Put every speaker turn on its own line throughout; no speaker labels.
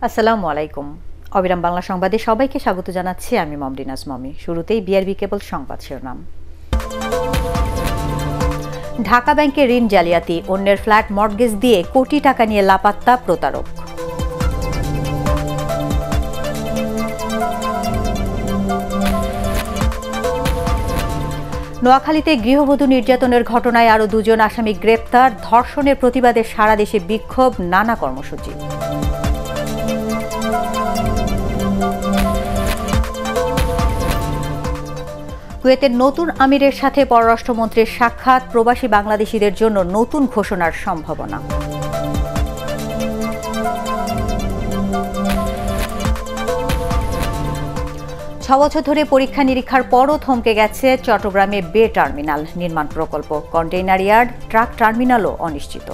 আসসালামু আলাইকুম। অবিরাম বাংলা সংবাদে সবাইকে স্বাগত জানাচ্ছি আমি মমরেনাজ মমি। শুরুতেই বিআরবি কেবল সংবাদ শিরোনাম। ঢাকা ব্যাংকে ঋণ জালিয়াতি, অন্যের ফ্ল্যাট মর্টগেজ দিয়ে কোটি টাকা নিয়ে লাপাত্তা প্রতারক। নোয়াখালীতে গৃহবধূ নির্যাতনের ঘটনায় আরও 2 জন আসামি গ্রেপ্তার। ধর্ষণের প্রতিবাদে সারা দেশে বিক্ষোভ, নানা কর্মসূচি। কুয়েতের নতুন আমিরের সাথে পররাষ্ট্রমন্ত্রীর সাক্ষাৎ, প্রবাসী বাংলাদেশিদের জন্য নতুন ঘোষণার সম্ভাবনা। 6 বছর ধরে পরীক্ষা নিরীক্ষার পরও থমকে গেছে চট্টগ্রামে বে টার্মিনাল নির্মাণ প্রকল্প। কন্টেইনার ইয়ার্ড, ট্রাক টার্মিনালও অনিশ্চিত।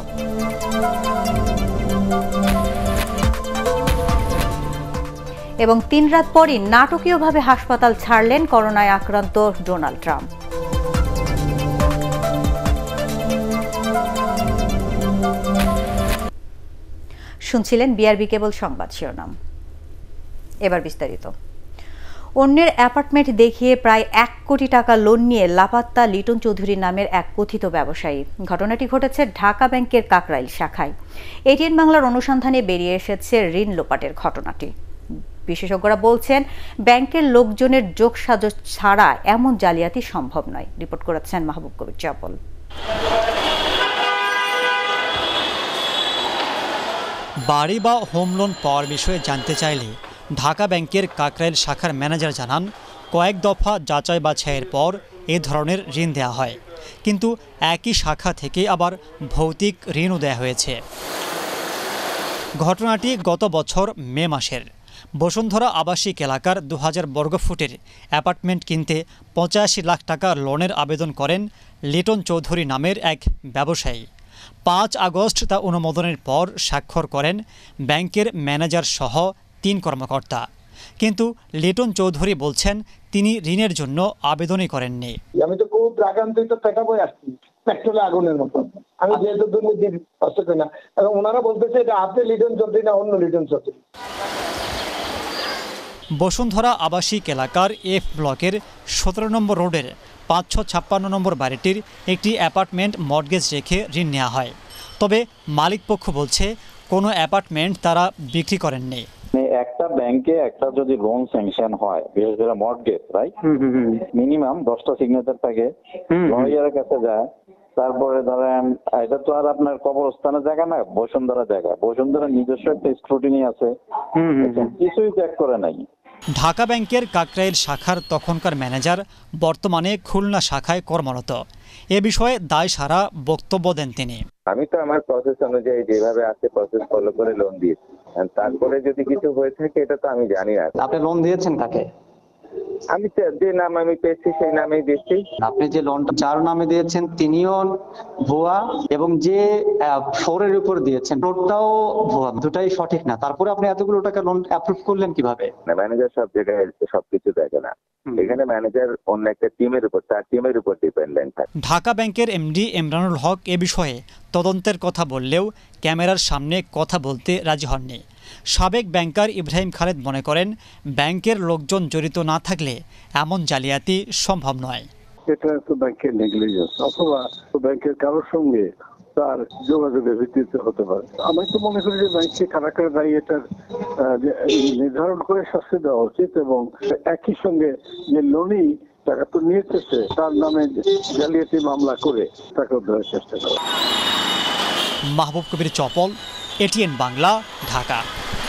এবং 3 রাত পরই নাটকীয়ভাবে হাসপাতাল ছাড়লেন করোনায় আক্রান্ত ডোনাল্ড ট্রাম্প। শুনছিলেন বিআরবি কেবল সংবাদ শিরোনাম। এবার বিস্তারিত। অন্যের অ্যাপার্টমেন্ট দেখিয়ে প্রায় 1 কোটি টাকা লোন নিয়ে লাপাত্তা লিটন চৌধুরী নামের এক কথিত ব্যবসায়ী। ঘটনাটি ঘটেছে ঢাকা ব্যাংকের কাকরাইল শাখায়। এটিএন বাংলার অনুসন্ধানে বেরিয়ে এসেছে ঋণ লোপাটের ঘটনাটি। বিশেষজ্ঞরা বলছেন, ব্যাংকের লোকজনের যোগসাজশ ছাড়া এমন জালিয়াতি সম্ভব নয়। রিপোর্ট করেছেন মাহবুব কবির চপল।
বাড়ি বা হোম লোন পাওয়ার বিষয়ে জানতে চাইলে ঢাকা ব্যাংকের কাকরাইল শাখার ম্যানেজার জানান, কয়েক দফা যাচাই বাছাইয়ের পর এ ধরনের ঋণ দেওয়া হয়, কিন্তু একই শাখা থেকে আবার ভৌতিক ঋণও দেওয়া হয়েছে। ঘটনাটি গত বছর মে মাসের। বসুন্ধরা আবাসিক এলাকার 2000 বর্গফুটের অ্যাপার্টমেন্ট কিনতে 85 লাখ টাকা লোনের আবেদন করেন লিটন চৌধুরী নামের এক ব্যবসায়ী। 5 আগস্ট তা অনুমোদনের পর স্বাক্ষর করেন ব্যাংকের ম্যানেজার সহ 3 কর্মকর্তা। কিন্তু লিটন চৌধুরী বলছেন, তিনি ঋণের জন্য আবেদনই করেননি।
আমি তো খুব রাগান্বিত, পেটা বই আসছি পেট্রোলে আগুনের মতো। আমি যেহেতু দুর্নীতির অস্ত্র না, এবং ওনারা বলতেছে এটা আপনি লিটন চৌধুরী না অন্য লিটন চৌধুরী।
বসুন্ধরা আবাসিক এলাকার এফ ব্লকের 17 নম্বর রোডের 556 নম্বর বাড়িটির একটি অ্যাপার্টমেন্ট মর্টগেজ রেখে ঋণ নেওয়া হয়। তবে মালিকপক্ষ বলছে, কোনো অ্যাপার্টমেন্ট তারা বিক্রি করেননি।
একটা ব্যাংকে একটা যদি লোন স্যাংশন হয়, বিশেষ করে মর্টগেজ, রাইট, মিনিমাম 10টা সিগনেচার থাকে, লয়ারের কাছে যায়। তারপরে ধরেন এটা তো আর আপনার কবরস্থানের জায়গা না, বসুন্ধরা জায়গা। বসুন্ধরা নিজস্ব একটা স্ক্রুটিনি আছে, কিছুই ত্যাগ করে নাই।
ঢাকা ব্যাংকের কাকরাইল শাখার তখনকার ম্যানেজার বর্তমানে খুলনা শাখায় কর্মরত। এ বিষয়ে দায় সারা বক্তব্য দেন তিনি।
আমি তো আমার প্রসেস অনুযায়ী যেভাবে আছে প্রসেস ফলো করে লোন দিয়েছি। তারপরে যদি কিছু হয়ে থাকে এটা তো আমি জানি না।
আপনি লোন দিয়েছেন কাকে?
আমি যে নাম আমি পেয়েছি সেই নামেই দিচ্ছি।
আপনি যে লোনটা যার নামে দিয়েছেন তিনিও ভুয়া, এবং যে ফ্লোরের উপর দিয়েছেন ফ্লোরটাও ভুয়া, দুটাই সঠিক না। তারপরে আপনি এতগুলো টাকা লোন অ্যাপ্রুভ করলেন কিভাবে?
ম্যানেজার সব জায়গায় সবকিছু দেখে না। এখানে ম্যানেজার অন্য একটা টিমের উপর, তার টিমের উপর ডিপেন্ডেন্ট থাকে।
ঢাকা ব্যাংকের এমডি ইমরানুল হক এ বিষয়ে তদন্তের কথা বললেও ক্যামেরার সামনে কথা বলতে রাজি হননি। সাবেক ব্যাংকার ইব্রাহিম খালেদ মনে করেন, ব্যাংকের লোকজন জড়িত না থাকলে এমন জালিয়াতি সম্ভব নয়।
এটা তো ব্যাংকের নেগলিজেন্স, অথবা ব্যাংকের কারোর সঙ্গে তার যোগাযোগের ভিত্তিতে হতে পারে। আমি তো মনে করি যে ব্যাংকে কারা কারা দায়ী এটা নির্ধারণ করে শাস্তি দেওয়া উচিত, এবং একই সঙ্গে যে লোনই টাকা তো নিয়েছে তার নামে জালিয়াতি মামলা করে টাকা উদ্ধারের চেষ্টা করা।
মাহবুব কবির চপল, এটিএন বাংলা, ঢাকা।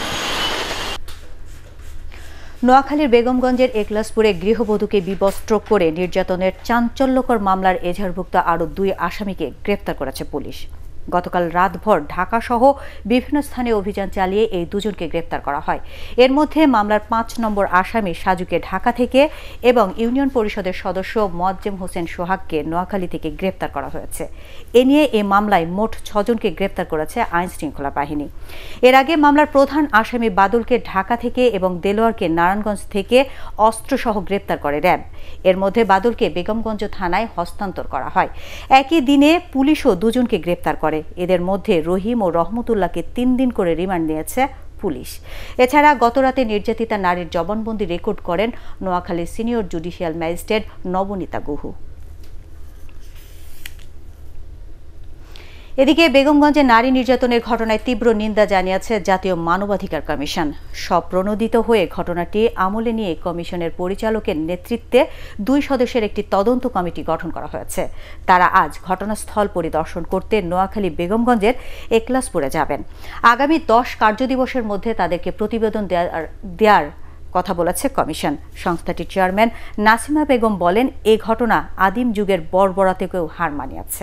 নোয়াখালীর বেগমগঞ্জের একলাসপুরে গৃহবধূকে বিবস্ত্র করে নির্যাতনের চাঞ্চল্যকর মামলার এজাহারভুক্ত আরও 2 আসামিকে গ্রেপ্তার করেছে পুলিশ। গতকাল রাতভর ঢাকাসহ বিভিন্ন স্থানে অভিযান চালিয়ে এই 2 জনকে গ্রেপ্তার করা হয়। এর মধ্যে মামলার 5 নম্বর আসামি সাজুকে ঢাকা থেকে এবং ইউনিয়ন পরিষদের সদস্য মোয়াজ্জেম হোসেন সোহাগকে নোয়াখালী থেকে গ্রেপ্তার করা হয়েছে। এ নিয়ে এই মামলায় মোট 6 জনকে গ্রেপ্তার করেছে আইন শৃঙ্খলা বাহিনী। এর আগে মামলার প্রধান আসামি বাদলকে ঢাকা থেকে এবং দেলোয়ারকে নারায়ণগঞ্জ থেকে অস্ত্রসহ গ্রেপ্তার করে র্যাব। এর মধ্যে বাদলকে বেগমগঞ্জ থানায় হস্তান্তর করা হয়। একই দিনে পুলিশও 2 জনকে গ্রেপ্তার করে। এদের মধ্যে রহিম ও রহমতুল্লাহকে 3 দিন করে রিমান্ড নিয়েছে পুলিশ। এছাড়া গতরাতে নির্যাতিতা নারীর জবানবন্দি রেকর্ড করেন নোয়াখালীর senior judicial magistrate Nabanita Guha. এদিকে বেগমগঞ্জে নারী নির্যাতনের ঘটনায় তীব্র নিন্দা জানিয়েছে জাতীয় মানবাধিকার কমিশন। স্বপ্রণোদিত হয়ে ঘটনাটি আমলে নিয়ে কমিশনের পরিচালকের নেতৃত্বে 2 সদস্যের একটি তদন্ত কমিটি গঠন করা হয়েছে। তারা আজ ঘটনাস্থল পরিদর্শন করতে নোয়াখালী বেগমগঞ্জের একলাসপুরে যাবেন। আগামী 10 কার্যদিবসের মধ্যে তাদেরকে প্রতিবেদন দেওয়ার কথা বলেছে কমিশন। সংস্থাটির চেয়ারম্যান নাসিমা বেগম বলেন, এই ঘটনা আদিম যুগের বর্বরতাকেও হার মানিয়েছে।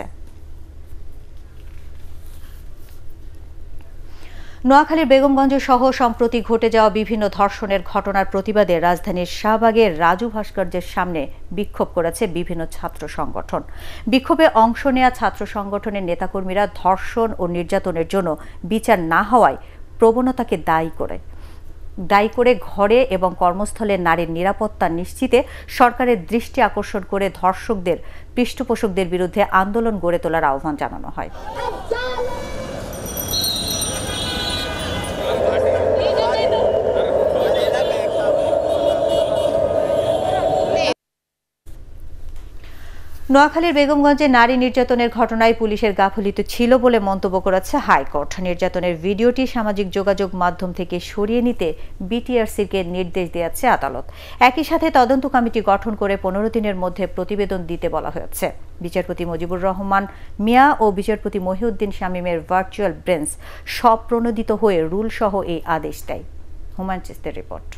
নোয়াখালীর বেগমগঞ্জ সহ সম্প্রতি ঘটে যাওয়া বিভিন্ন ধর্ষণের ঘটনার প্রতিবাদে রাজধানীর শাহবাগের রাজু ভাস্কর্যের সামনে বিক্ষোভ করেছে বিভিন্ন ছাত্র সংগঠন। বিক্ষোভে অংশ নেওয়া ছাত্র সংগঠনের নেতাকর্মীরা ধর্ষণ ও নির্যাতনের জন্য বিচার না হওয়ায় প্রবণতাকে দায়ী করে ঘরে এবং কর্মস্থলে নারীর নিরাপত্তা নিশ্চিতে সরকারের দৃষ্টি আকর্ষণ করে ধর্ষকদের পৃষ্ঠপোষকদের বিরুদ্ধে আন্দোলন গড়ে তোলার আহ্বান জানানো হয়। নোয়াখালীর বেগমগঞ্জে নারী নির্যাতনের ঘটনায় পুলিশের গাফিলতি ছিল বলে মন্তব্য করেছে হাইকোর্ট। নির্যাতনের ভিডিওটি সামাজিক যোগাযোগ মাধ্যম থেকে সরিয়ে নিতে বিটিআরসিকে নির্দেশ দিয়েছে আদালত। একই সাথে তদন্ত কমিটি গঠন করে 15 দিনের মধ্যে প্রতিবেদন দিতে বলা হয়েছে। বিচারপতি মুজিবুর রহমান মিয়া ও বিচারপতি মহিউদ্দিন শামীমের ভার্চুয়াল বেঞ্চ স্বপ্রণোদিত হয়ে রুল সহ এই আদেশ দেয়। হুমায়ুন চিস্তির রিপোর্ট।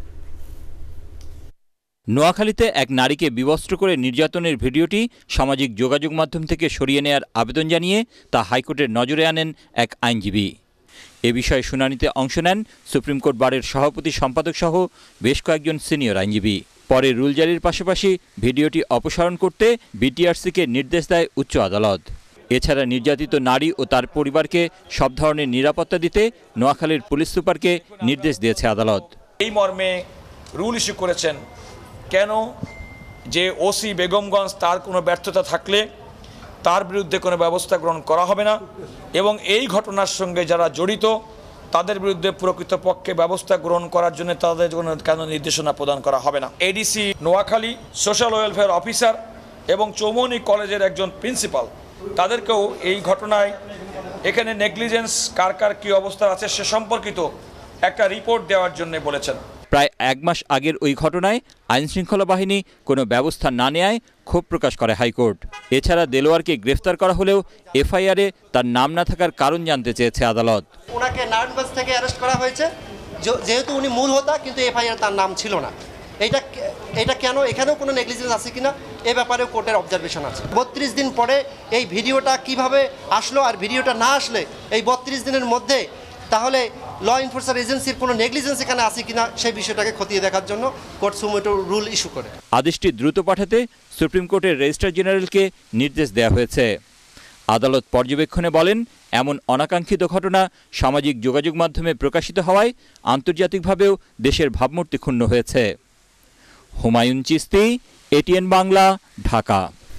নোয়াখালীতে এক নারীকে বিবস্ত্র করে নির্যাতনের ভিডিওটি সামাজিক যোগাযোগ মাধ্যম থেকে সরিয়ে নেয়ার আবেদন জানিয়ে তা হাইকোর্টের নজরে আনেন এক আইনজীবী। এ বিষয়ে শুনানিতে অংশ নেন সুপ্রিম কোর্ট বারের সভাপতি সম্পাদক সহ বেশ কয়েকজন সিনিয়র আইনজীবী। পরে রুল জারির পাশাপাশি ভিডিওটি অপসারণ করতে বিটিআরসিকে নির্দেশ দেয় উচ্চ আদালত। এছাড়া নির্যাতিত নারী ও তার পরিবারকে সব ধরনের নিরাপত্তা দিতে নোয়াখালীর পুলিশ সুপারকে নির্দেশ দিয়েছে আদালত।
এই মর্মে রুল ইস্যু করেছেন কেন যে ওসি বেগমগঞ্জ তার কোনো ব্যর্থতা থাকলে তার বিরুদ্ধে কোনো ব্যবস্থা গ্রহণ করা হবে না এবং এই ঘটনার সঙ্গে যারা জড়িত তাদের বিরুদ্ধে প্রকৃতপক্ষে ব্যবস্থা গ্রহণ করার জন্য তাদের কেন নির্দেশনা প্রদান করা হবে না। ADC Noakhali, social welfare officer এবং চৌমনি কলেজের একজন প্রিন্সিপাল তাদেরকেও এই ঘটনায় এখানে নেগলিজেন্স কার কার কী অবস্থা আছে সে সম্পর্কিত একটা রিপোর্ট দেওয়ার জন্য বলেছেন।
প্রায় 1 মাস আগের ওই ঘটনায় আইনশৃঙ্খলা বাহিনী কোনো ব্যবস্থা না নেয়ায় ক্ষোভ প্রকাশ করে হাইকোর্ট। এছাড়া দেলোয়ারকে গ্রেফতার করা হলেও এফআইআরে তার নাম না থাকার কারণ জানতে চেয়েছে আদালত।
ওনাকে নারায়ণগঞ্জ থেকে অ্যারেস্ট করা হয়েছে যেহেতু উনি মূল হোতা, কিন্তু এফআইআর তার নাম ছিল না। এটা কেন, এখানেও কোনো নেগলিজেন্স আছে কিনা এ ব্যাপারেও কোর্টের অবজারভেশন আছে। 32 দিন পরে এই ভিডিওটা কিভাবে আসলো, আর ভিডিওটা না আসলে এই 32 দিনের মধ্যে তাহলে ল এনফোর্সার এজেন্সির কোনো নেগলিজেন্স এখানে আছে কিনা সেই বিষয়টাকে খতিয়ে দেখার জন্য কোর্ট সুমোটো রুল ইস্যু করে
আদেশটি দ্রুত পাঠাতে সুপ্রিম কোর্টের রেজিস্ট্রার জেনারেলকে নির্দেশ দেওয়া হয়েছে। আদালত পর্যবেক্ষণে বলেন, এমন অনাকাঙ্ক্ষিত ঘটনা সামাজিক যোগাযোগ মাধ্যমে প্রকাশিত হওয়ায় আন্তর্জাতিকভাবেও দেশের ভাবমূর্তি ক্ষুণ্ণ হয়েছে। হুমায়ুন চিস্তি, এটিএন বাংলা, ঢাকা।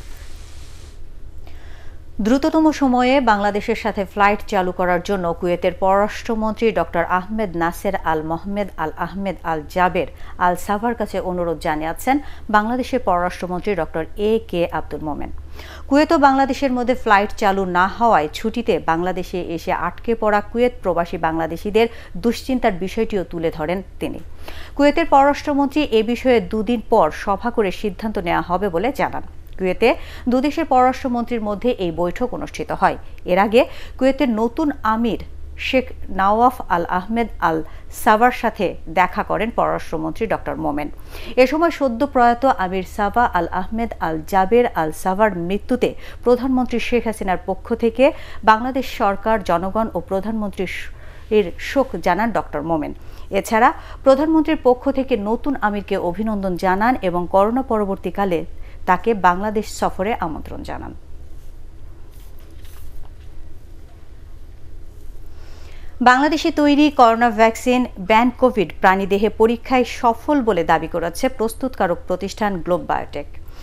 দ্রুততম সময়ে বাংলাদেশের সাথে ফ্লাইট চালু করার জন্য কুয়েতের পররাষ্ট্রমন্ত্রী doctor Ahmed Nasser Al Mohammed Al Ahmed Al Jaber Al Sabah কাছে অনুরোধ জানিয়েছেন বাংলাদেশের পররাষ্ট্রমন্ত্রী doctor A K. Abdul Momen. Kuwait ও বাংলাদেশের মধ্যে ফ্লাইট চালু না হওয়ায় ছুটিতে বাংলাদেশে এসে আটকে পড়া কুয়েত প্রবাসী বাংলাদেশিদের দুশ্চিন্তার বিষয়টিও তুলে ধরেন তিনি। কুয়েতের পররাষ্ট্রমন্ত্রী এ বিষয়ে 2 দিন পর সভা করে সিদ্ধান্ত নেওয়া হবে বলে জানান। কুয়েতে দুদেশের পররাষ্ট্রমন্ত্রীর মধ্যে এই বৈঠক অনুষ্ঠিত হয়। এর আগে কুয়েতের নতুন আমির শেখ নওয়াফ আল আহমেদ আল সাভার সাথে দেখা করেন পররাষ্ট্রমন্ত্রী ডক্টর মোমেন। এ সময় সদ্য প্রয়াত আমির সাবা আল Ahmed Al Jaber Al Savar মৃত্যুতে প্রধানমন্ত্রী শেখ হাসিনার পক্ষ থেকে বাংলাদেশ সরকার, জনগণ ও প্রধানমন্ত্রীর শোক জানান ডক্টর মোমেন। এছাড়া প্রধানমন্ত্রীর পক্ষ থেকে নতুন আমিরকে অভিনন্দন জানান এবং করোনা পরবর্তীকালে তাকে বাংলাদেশ সফরে আমন্ত্রণ জানান। বাংলাদেশে তৈরি করোনা ভ্যাকসিন ব্যানকোভিড প্রাণীদেহে পরীক্ষায় সফল বলে দাবি করেছে প্রস্তুতকারক প্রতিষ্ঠান গ্লোব বায়োটেক।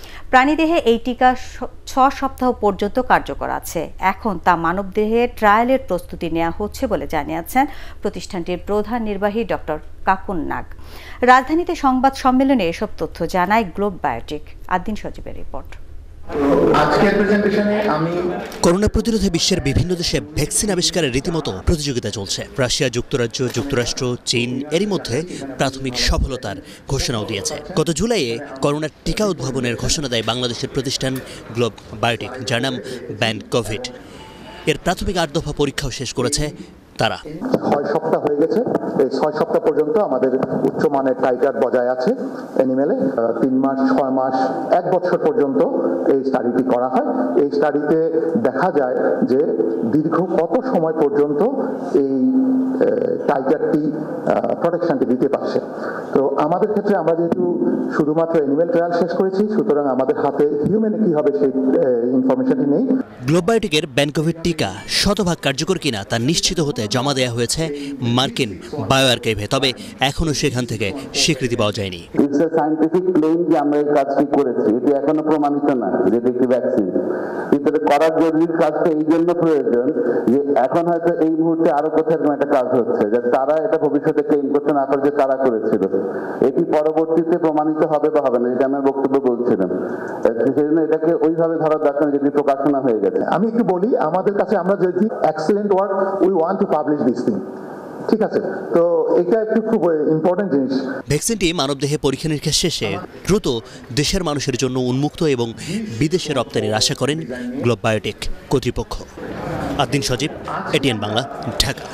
প্রাণীদেহে এই টিকা 6 সপ্তাহ পর্যন্ত কার্যকর আছে। এখন তা মানবদেহে ট্রায়ালের প্রস্তুতি নেওয়া হচ্ছে বলে জানিয়েছেন প্রতিষ্ঠানটির প্রধান নির্বাহী ডক্টর কাকুন নাগ। রাজধানীতে সংবাদ সম্মেলনে এসব তথ্য জানায় গ্লোব বায়োটেক। আদিন সজীবের রিপোর্ট।
আজকের প্রেজেন্টেশনে আমি করোনা প্রতিরোধে বিশ্বের বিভিন্ন দেশে ভ্যাকসিন আবিষ্কারের রীতিমতো প্রতিযোগিতা চলছে। রাশিয়া, যুক্তরাজ্য, যুক্তরাষ্ট্র, চীন এরই মধ্যে প্রাথমিক সফলতার ঘোষণাও দিয়েছে। গত জুলাইয়ে করোনার টিকা উদ্ভাবনের ঘোষণা দেয় বাংলাদেশের প্রতিষ্ঠান গ্লোব বায়োটেক, যার নাম ব্যান্ড-কোভিড। এর প্রাথমিক 8 দফা পরীক্ষাও শেষ করেছে তারা।
6 সপ্তাহ হয়ে গেছে। এই 6 সপ্তাহ পর্যন্ত আমাদের উচ্চমানের টাইটার বজায় আছে অ্যানিমেলে। 3 মাস, 6 মাস, 1 বছর পর্যন্ত এই স্টাডিটি করা হয়। এই স্টাডিতে দেখা যায় যে দীর্ঘ কত সময় পর্যন্ত এই টাইটারটি প্রোটেকশনটি দিতে পারছে। তো আমাদের ক্ষেত্রে আমরা যেহেতু শুধুমাত্র অ্যানিমেল ট্রায়াল শেষ করেছি, সুতরাং আমাদের হাতে হিউম্যানে কি হবে সেই ইনফরমেশনটি নেই।
গ্লোব বায়োটেকের ব্যান্ড-কোভিড টিকা শতভাগ কার্যকর কিনা তা নিশ্চিত হতে জমা দেওয়া হয়েছে মার্কিন বায়ো আর্কাইভে, তবে এখনো সেখান থেকে স্বীকৃতি পাওয়া যায়নি।
ইটস আ সায়েন্টিফিক ক্লেম যে আমরা এই কাজটি করেছি, এটি এখনো প্রমাণিত না যে এটি একটি ভ্যাকসিন। কিন্তু করার জরুরি কাজটা এই জন্য প্রয়োজন যে এখন হয়তো এই মুহূর্তে আরো কোথাও এরকম একটা কাজ হচ্ছে যে তারা এটা ভবিষ্যতে ক্লেম করতে না পারে যে তারা করেছিল। এটি পরবর্তীতে প্রমাণিত হবে বা হবে না, এটা আমার বক্তব্য বলছিলাম। সেজন্য এটাকে ওইভাবে ধরার দরকার যেটি প্রকাশনা হয়ে গেছে।
আমি একটু বলি, আমাদের কাছে আমরা যদি excellent work, we want to publish this thing. ঠিক আছে, তো এটা একটু খুব ইম্পর্টেন্ট জিনিস।
ভ্যাকসিনটি মানবদেহে পরীক্ষা নিরীক্ষা শেষে দ্রুত দেশের মানুষের জন্য উন্মুক্ত এবং বিদেশে রপ্তানির আশা করেন গ্লোব বায়োটেক কর্তৃপক্ষ। আদিন সজীব, ATN বাংলা, ঢাকা।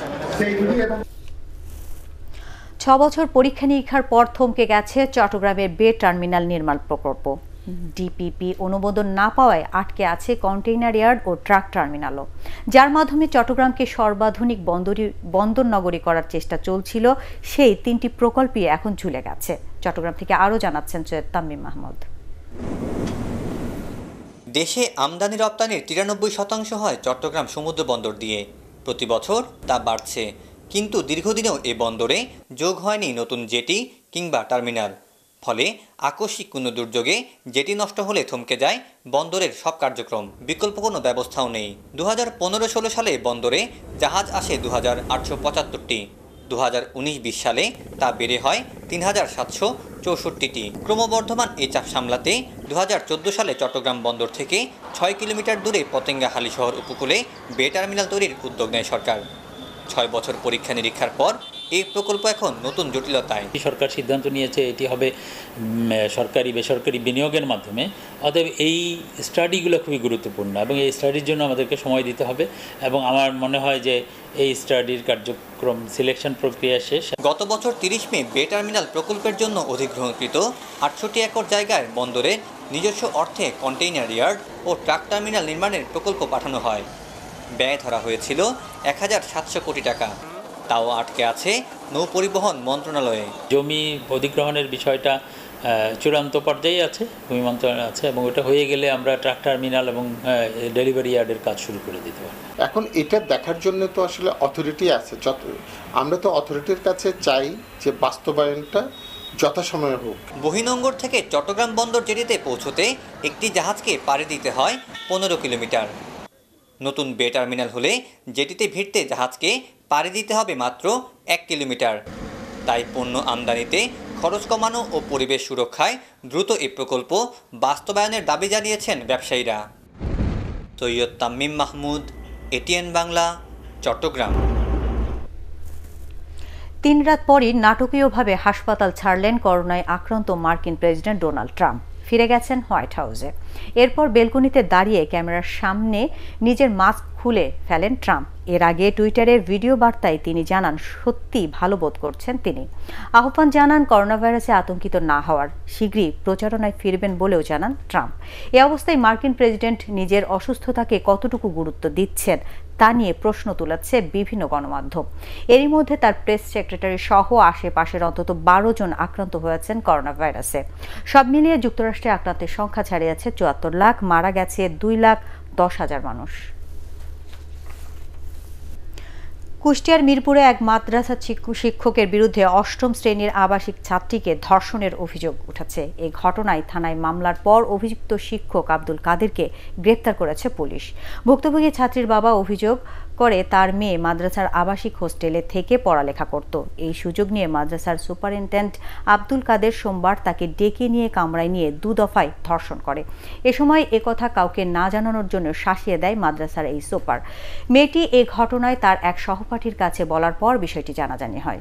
6 বছর পরীক্ষা নিরীক্ষার পর থমকে গেছে চট্টগ্রামের বে টার্মিনাল নির্মাণ প্রকল্প। ডিপিপি অনুমোদন না পাওয়ায় আটকে আছে কন্টেইনার ইয়ার্ড ও ট্রাক টার্মিনালও, যার মাধ্যমে চট্টগ্রামকে সর্বাধুনিক বন্দর নগরী করার চেষ্টা চলছিল। সেই 3টি প্রকল্পই এখন ঝুলে গেছে। চট্টগ্রাম থেকে আরও জানাচ্ছেন সৈয়দ তামিম মাহমুদ।
দেশে আমদানি রপ্তানির 93% হয় চট্টগ্রাম সমুদ্র বন্দর দিয়ে। প্রতি বছর তা বাড়ছে, কিন্তু দীর্ঘদিনেও এ বন্দরে যোগ হয়নি নতুন জেটি কিংবা টার্মিনাল। ফলে আকস্মিক কোনো দুর্যোগে জেটি নষ্ট হলে থমকে যায় বন্দরের সব কার্যক্রম। বিকল্প কোনো ব্যবস্থাও নেই। 2015-16 সালে বন্দরে জাহাজ আসে 2875টি। 2019-20 সালে তা বেড়ে হয় 3764টি। ক্রমবর্ধমান এ চাপ সামলাতে 2014 সালে চট্টগ্রাম বন্দর থেকে 6 কিলোমিটার দূরে পতেঙ্গা হালিশহর উপকূলে বে টার্মিনাল তৈরির উদ্যোগ নেয় সরকার। 6 বছর পরীক্ষা নিরীক্ষার পর এই প্রকল্প এখন নতুন জটিলতায়।
সরকার সিদ্ধান্ত নিয়েছে এটি হবে সরকারি বেসরকারি বিনিয়োগের মাধ্যমে। অতএব এই স্টাডিগুলো খুবই গুরুত্বপূর্ণ এবং এই স্টাডির জন্য আমাদেরকে সময় দিতে হবে এবং আমার মনে হয় যে এই স্টাডির কার্যক্রম সিলেকশন প্রক্রিয়া শেষ।
গত বছর 30 মে বে টার্মিনাল প্রকল্পের জন্য অধিগ্রহণকৃত 68 একর জায়গায় বন্দরের নিজস্ব অর্থে কন্টেইনার ইয়ার্ড ও ট্রাক টার্মিনাল নির্মাণের প্রকল্প পাঠানো হয়। ব্যয় ধরা হয়েছিল 1700 কোটি টাকা, তাও আটকে আছে নৌ পরিবহন মন্ত্রণালয়ে।
জমি অধিগ্রহণের বিষয়টা চূড়ান্ত পর্যায়ে আছে, ভূমি মন্ত্রণালয়ে আছে এবং ওটা হয়ে গেলে আমরা ট্রাক টার্মিনাল এবং ডেলিভারি ইয়ার্ডের কাজ শুরু করে দিতে পারি।
এখন এটা দেখার জন্য তো আসলে অথরিটি আছে, আমরা তো অথরিটির কাছে চাই যে বাস্তবায়নটা যথাসময়ে হোক।
বহিনঙ্গর থেকে চট্টগ্রাম বন্দর জেটিতে পৌঁছতে একটি জাহাজকে পাড়ি দিতে হয় 15 কিলোমিটার। নতুন বে টার্মিনাল হলে জেটিতে ভিড়তে জাহাজকে পাড়ি দিতে হবে মাত্র 1 কিলোমিটার। তাই পণ্য আমদানিতে খরচ কমানো ও পরিবেশ সুরক্ষায় দ্রুত এই প্রকল্প বাস্তবায়নের দাবি জানিয়েছেন ব্যবসায়ীরা। সৈয়দ তামিম মাহমুদ, ATN বাংলা, চট্টগ্রাম।
3 রাত পরই নাটকীয়ভাবে হাসপাতাল ছাড়লেন করোনায় আক্রান্ত মার্কিন প্রেসিডেন্ট ডোনাল্ড ট্রাম্প। ফিরে গেছেন হোয়াইট হাউসে। এরপর বেলকনিতে দাঁড়িয়ে ক্যামেরার সামনে নিজের মাস্ক খুলে ফেলেন ট্রাম্প। এর আগে টুইটারের ভিডিও বার্তায় তিনি জানান সত্যি ভালো বোধ করছেন তিনি। আহ্বান জানান করোনা ভাইরাসে আতঙ্কিত না হওয়ার, শীঘ্রই প্রচারণায় ফিরবেন বলেও জানান ট্রাম্প। এ অবস্থায় মার্কিন প্রেসিডেন্ট নিজের অসুস্থতাকে কতটুকু গুরুত্ব দিচ্ছেন তা নিয়ে প্রশ্ন তুলেছে বিভিন্ন গণমাধ্যম। এরই মধ্যে তার প্রেস সেক্রেটারি সহ আশেপাশের অন্তত 12 জন আক্রান্ত হয়েছেন করোনা ভাইরাসে। সব মিলিয়ে যুক্তরাষ্ট্রে আক্রান্তের সংখ্যা ছাড়িয়েছে 74 লাখ, মারা গেছে 2,10,000 মানুষ। কুষ্টিয়ার মিরপুরে এক মাদ্রাসা শিক্ষকের বিরুদ্ধে অষ্টম শ্রেণীর আবাসিক ছাত্রীকে ধর্ষণের অভিযোগ উঠেছে। এই ঘটনায় থানায় মামলার পর অভিযুক্ত শিক্ষক আব্দুল কাদেরকে গ্রেপ্তার করেছে পুলিশ। ভুক্তভোগী ছাত্রীর বাবা অভিযোগ করে তার মেয়ে মাদ্রাসার আবাসিক হোস্টেলে থেকে পড়ালেখা করত। এই সুযোগ নিয়ে মাদ্রাসার সুপারিনটেন্ডেন্ট আব্দুল কাদের সোমবার তাকে ডেকে নিয়ে কামরায় নিয়ে 2 দফায় ধর্ষণ করে। এ সময় একথা কাউকে না জানানোর জন্য শাসিয়ে দেয় মাদ্রাসার এই সুপার। মেয়েটি এ ঘটনায় তার এক সহপাঠীর কাছে বলার পর বিষয়টি জানাজানি হয়।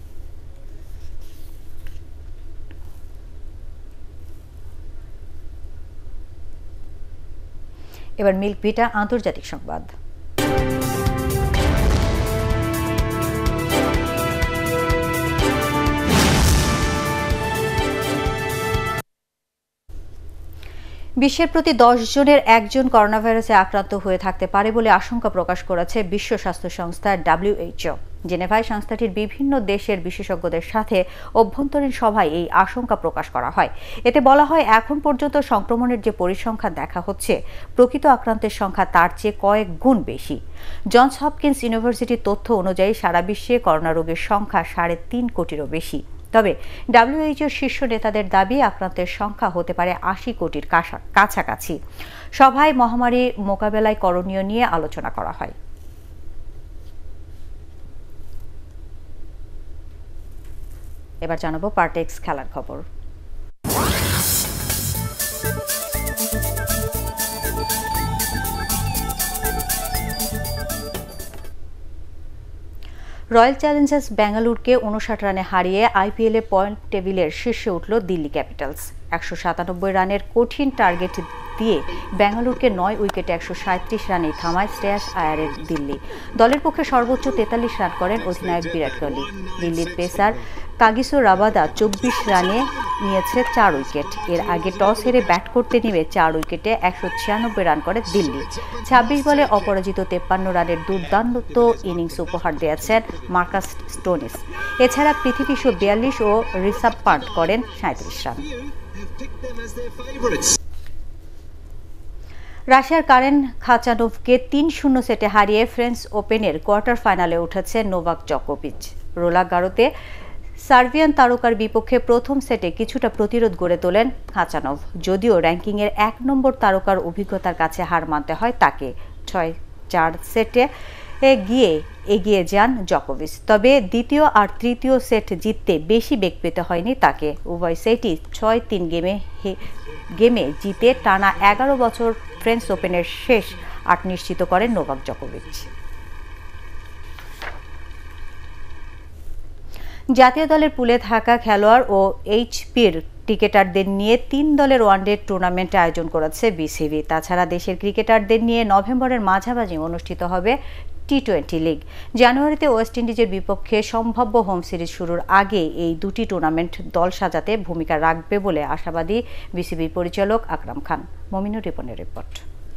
এবার মিল্ক ভিটা আন্তর্জাতিক সংবাদ। বিশ্বের প্রতি 10 জনের একজন করোনা ভাইরাসে আক্রান্ত হয়ে থাকতে পারে বলে আশঙ্কা প্রকাশ করেছে বিশ্ব স্বাস্থ্য সংস্থা WHO। জেনেভায় সংস্থাটির বিভিন্ন দেশের বিশেষজ্ঞদের সাথে অভ্যন্তরীণ সভায় এই আশঙ্কা প্রকাশ করা হয়। এতে বলা হয়, এখন পর্যন্ত সংক্রমণের যে পরিসংখ্যান দেখা হচ্ছে, প্রকৃত আক্রান্তের সংখ্যা তার চেয়ে কয়েক গুণ বেশি। জনস হপকিন্স ইউনিভার্সিটির তথ্য অনুযায়ী সারা বিশ্বে করোনা রোগীর সংখ্যা 3.5 কোটিরও বেশি। তবে WHO শীর্ষ নেতাদের দাবি আক্রান্তের সংখ্যা হতে পারে 80 কোটির কাছাকাছি। সভায় মহামারী মোকাবেলায় করণীয় নিয়ে আলোচনা করা হয়। এবার জানাবো পার্টেক্স খেলার খবর। রয়্যাল চ্যালেঞ্জার্স বেঙ্গালুরুকে 59 রানে হারিয়ে IPL-এ পয়েন্ট টেবিলের শীর্ষে উঠল দিল্লি ক্যাপিটালস। 197 রানের কঠিন টার্গেট দিয়ে বেঙ্গালুরুকে 9 উইকেটে 137 রানে থামায় শ্রেয়াস আয়ারের দিল্লি। দলের পক্ষে সর্বোচ্চ 43 রান করেন অধিনায়ক বিরাট কোহলি। দিল্লির পেসার কাগিসো রাবাদা 24 রানে নিয়েছে 4 উইকেট। এর আগে টস হেরে ব্যাট করতে নেমে 4 উইকেটে 196 রান করে দিল্লি। 26 বলে অপরাজিত 53 রানের দুর্দান্ত ইনিংস উপহার দিয়েছেন মার্কাস স্টোনিস। এছাড়া পৃথ্বী শো 42 ও ঋষভ পান্ট করেন 37 রান। রাশিয়ার কারেন খাচানোভকে 3-0 সেটে হারিয়ে ফ্রেঞ্চ ওপেনের কোয়ার্টার ফাইনালে উঠেছে নোভাক জকোভিচ। রোলাং গারোতে সার্বিয়ান তারকার বিপক্ষে প্রথম সেটে কিছুটা প্রতিরোধ গড়ে তোলেন খাচানোভ, যদিও র্যাঙ্কিংয়ের 1 নম্বর তারকার অভিজ্ঞতার কাছে হার মানতে হয় তাকে। 6-4 সেটে গিয়ে এগিয়ে যান জকোভিচ। তবে দ্বিতীয় আর তৃতীয় সেট জিততে বেশি বেগ পেতে হয়নি তাকে। উভয় সেটই 6-3 গেমে জিতে টানা 11 বছর ফ্রেঞ্চ ওপেনের শেষ 8 নিশ্চিত করেন নোভাক জকোভিচ। জাতীয় দলের পুলে থাকা খেলোয়াড় ও এইচপির ক্রিকেটারদের নিয়ে 3 দলের ওয়ানডে টুর্নামেন্ট আয়োজন করেছে বিসিবি। তাছাড়া দেশের ক্রিকেটারদের নিয়ে নভেম্বরের মাঝামাঝি অনুষ্ঠিত হবে T20 লিগ। জানুয়ারিতে ওয়েস্ট ইন্ডিজের বিপক্ষে সম্ভাব্য হোম সিরিজ শুরুর আগে এই দুটি টুর্নামেন্ট দল সাজাতে ভূমিকা রাখবে বলে আশাবাদী বিসিবির পরিচালক আকরাম খান। মমিনুর রিপনের রিপোর্ট।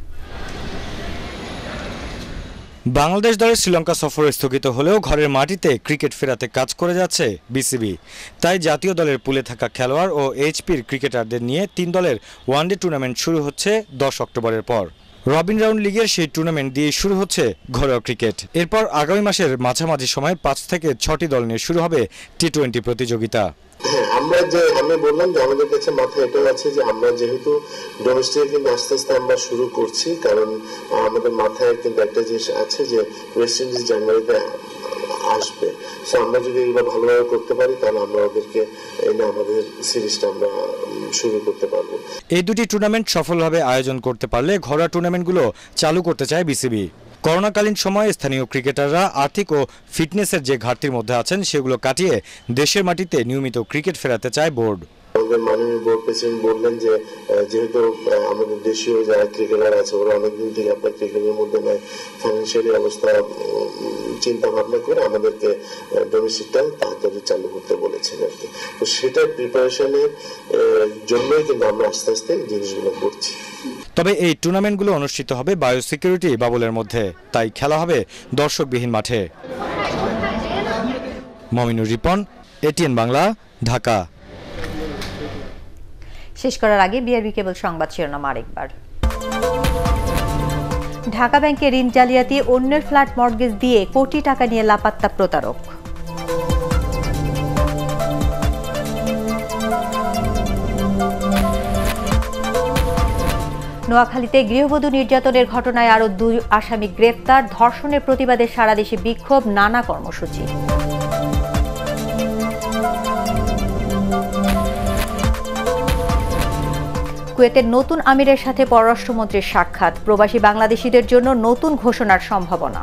বাংলাদেশ দলের শ্রীলঙ্কা সফর স্থগিত হলেও ঘরের মাটিতে ক্রিকেট ফেরাতে কাজ করে যাচ্ছে বিসিবি। তাই জাতীয় দলের পুলে থাকা খেলোয়াড় ও এইচপির ক্রিকেটারদের নিয়ে 3 দলের ওয়ানডে টুর্নামেন্ট শুরু হচ্ছে 10 অক্টোবরের পর। রবিন রাউন্ড লিগের সেই টুর্নামেন্ট দিয়ে শুরু হচ্ছে ঘরোয়া ক্রিকেট। এরপর আগামী মাসের মাঝামাঝি সময় 5 থেকে 6টি দল নিয়ে শুরু হবে T20 প্রতিযোগিতা।
আমি বললাম যে আমাদের কাছে মাথায় এটাও আছে যে আমরা যেহেতু ডোমেস্টিক কিন্তু আস্তে আস্তে আমরা শুরু করছি, কারণ আমাদের মাথায় কিন্তু একটা জিনিস আছে যে ওয়েস্ট ইন্ডিজ জানুয়ারিতে আসবে। সো আমরা যদি এগুলো ভালোভাবে করতে পারি তাহলে আমরা ওদেরকে এনে আমাদের সিরিজটা আমরা শুরু করতে পারবো।
এই দুটি টুর্নামেন্ট সফলভাবে আয়োজন করতে পারলে ঘরোয়া টুর্নামেন্টগুলো চালু করতে চায় বিসিবি। করোনাকালীন সময়ে স্থানীয় ক্রিকেটাররা আর্থিক ও ফিটনেসের যে ঘাটতির মধ্যে আছেন সেগুলো কাটিয়ে দেশের মাটিতে নিয়মিত ক্রিকেট ফেরাতে চায় বোর্ড।
আমাদের মাননীয় বোর্ড প্রেসিডেন্ট বললেন যে যেহেতু আমাদের দেশীয় যারা ক্রিকেটার আছে ওরা অনেকদিন থেকে আপনার ক্রিকেটের মধ্যে নেয়, ফাইন্যান্সিয়ালি অবস্থা চিন্তা ভাবনা করে আমাদেরকে ডোমেস্টিকটা তাড়াতাড়ি চালু করতে বলেছেন আর কি। তো সেটার প্রিপারেশনের জন্যই কিন্তু আমরা আস্তে আস্তে জিনিসগুলো করছি।
তবে এই টুর্নামেন্টগুলো অনুষ্ঠিত হবে বায়োসিকিউরিটি বাবলের মধ্যে, তাই খেলা হবে দর্শকবিহীন মাঠে। মমিনুর রিপন, ATN বাংলা, ঢাকা।
শেষ করার আগে বিআরবি কেবল সংবাদ শিরোনাম আরেকবার। ঢাকা ব্যাংকে ঋণ জালিয়াতি, অন্যের ফ্ল্যাট মর্টগেজ দিয়ে কোটি টাকা নিয়ে লাপাত্তা প্রতারক। নোয়াখালীতে গৃহবধূ নির্যাতনের ঘটনায় আরও 2 আসামি গ্রেপ্তার, ধর্ষণের প্রতিবাদে সারা দেশে বিক্ষোভ, নানা কর্মসূচি। কুয়েতের নতুন আমিরের সাথে পররাষ্ট্রমন্ত্রীর সাক্ষাৎ, প্রবাসী বাংলাদেশিদের জন্য নতুন ঘোষণার সম্ভাবনা।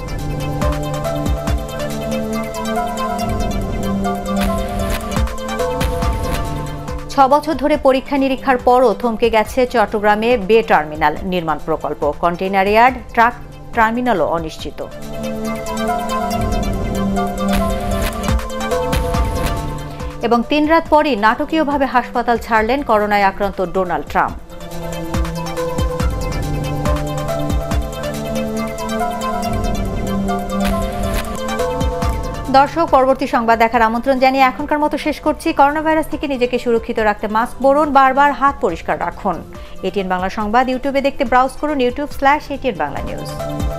ছ বছর ধরে পরীক্ষা নিরীক্ষার পরও থমকে গেছে চট্টগ্রামে বে টার্মিনাল নির্মাণ প্রকল্প, কন্টেইনার ইয়ার্ড, ট্রাক টার্মিনালও অনিশ্চিত। এবং 3 রাত পরই নাটকীয়ভাবে হাসপাতাল ছাড়লেন করোনায় আক্রান্ত ডোনাল্ড ট্রাম্প। দর্শক, পরবর্তী সংবাদ দেখার আমন্ত্রণ জানিয়ে এখনকার মতো শেষ করছি। করোনা ভাইরাস থেকে নিজেকে সুরক্ষিত রাখতে মাস্ক পরুন, বারবার হাত পরিষ্কার রাখুন। এটিএন বাংলা সংবাদ ইউটিউবে দেখতে ব্রাউজ করুন youtube/ATN Bangla News।